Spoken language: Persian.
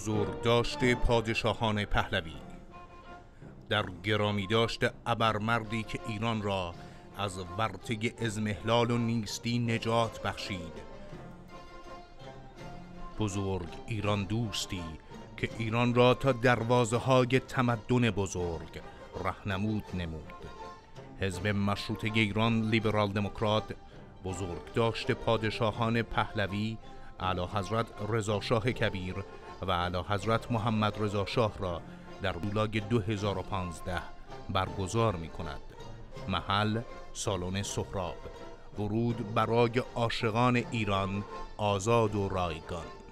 بزرگداشت پادشاهان پهلوی. در گرامی داشت ابرمردی که ایران را از ورطه اضمحلال و نیستی نجات بخشید، بزرگ ایران دوستی که ایران را تا دروازه های تمدن بزرگ راهنمود نمود. حزب مشروطه ایران لیبرال دموکرات بزرگداشت پادشاهان پهلوی اعلی حضرت رضا شاه کبیر و اعلی حضرت محمد رضا شاه را در اولاگ 2015 برگزار می کند. محل سالن سهراب. ورود برای عاشقان ایران آزاد و رایگان.